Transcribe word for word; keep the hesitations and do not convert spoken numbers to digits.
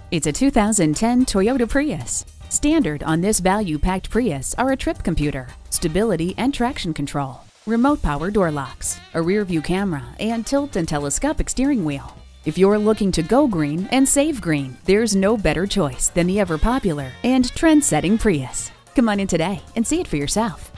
It's a two thousand ten Toyota Prius. Standard on this value-packed Prius are a trip computer, stability and traction control, remote power door locks, a rear-view camera, and tilt and telescopic steering wheel. If you're looking to go green and save green, there's no better choice than the ever-popular and trend-setting Prius. Come on in today and see it for yourself.